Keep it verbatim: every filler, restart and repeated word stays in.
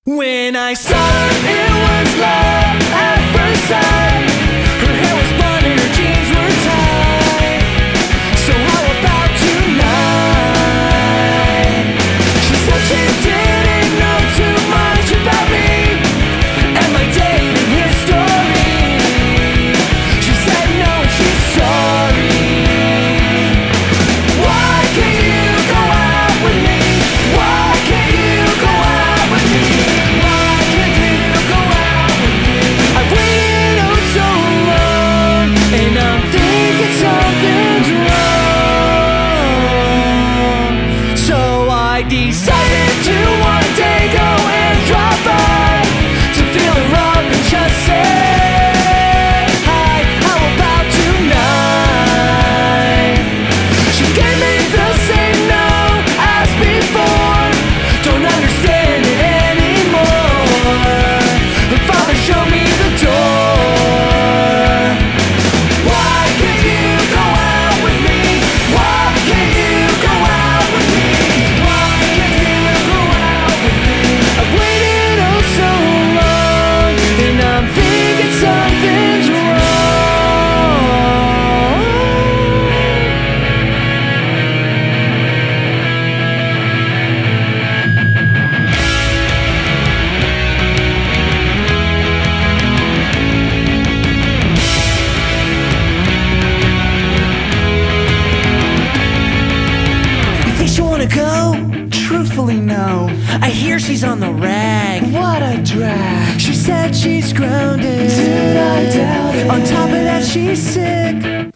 When I saw her, it was love at first sight. Her hair was blonde and her jeans were tight. So how about tonight? She said she didn't know too much about me and my dating history. She said no and she's sorry. Why can't you go out with me? Why can't you go out with me? Why can't you go out with me? I've waited oh so long, and I'm thinking something's wrong. So I decided to one day go and drop by to feel her up and just say hi. How about tonight? She gave me the same no as before. Don't understand it anymore. Her father showed me the door. Why can't you go out with me? Why can't you go out with me? Why can't you go out with me? I've waited oh so long, and I'm thinking something's wrong. You think she wanna go? Truthfully, no. I hear she's on the rag. What a drag. She said she's grounded. Did I doubt it? On top of that, she's sick.